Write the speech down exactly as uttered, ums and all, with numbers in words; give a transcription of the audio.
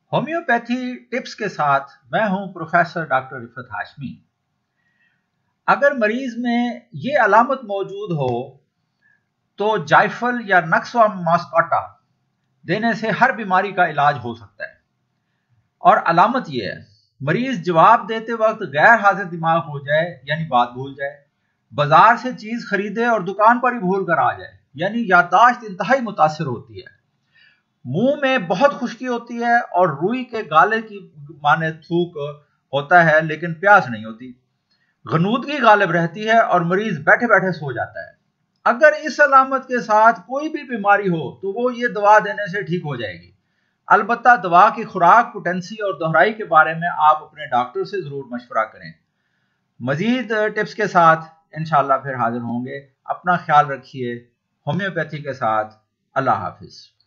Homeopathy tips کے ساتھ میں ہوں پروفیسر ڈاکٹر رفعت ہاشمی۔ اگر مریض میں یہ علامت موجود ہو تو جائفل یا نکسوا ماسکاٹا دینے سے ہر بیماری کا علاج ہو سکتا ہے۔ اور علامت یہ ہے، مریض جواب دیتے وقت غیر حاضر دماغ ہو جائے یعنی بات بھول جائے، بازار سے چیز خریدے اور دکان پر ہی بھول کر آ جائے یعنی یادداشت انتہائی متاثر ہوتی ہے، منہ میں بہت خشکی ہوتی ہے اور روئی کے گالے کی مانے تھوک ہوتا ہے لیکن پیاس نہیں ہوتی، غنودگی غالب رہتی ہے اور مریض بیٹھے بیٹھے سو جاتا ہے۔ اگر اس علامت کے ساتھ کوئی بھی بیماری ہو تو وہ یہ دوا دینے سے ٹھیک ہو جائے گی۔ البتہ دوا کی خوراک، پوٹینسی اور دہرائی کے بارے میں آپ اپنے ڈاکٹر سے ضرور مشورہ کریں۔ مزید ٹپس کے ساتھ انشاءاللہ پھر حاضر ہوں گے۔ اپنا خیال رکھیے۔ ہومیوپیتھی کے ساتھ اللہ حافظ۔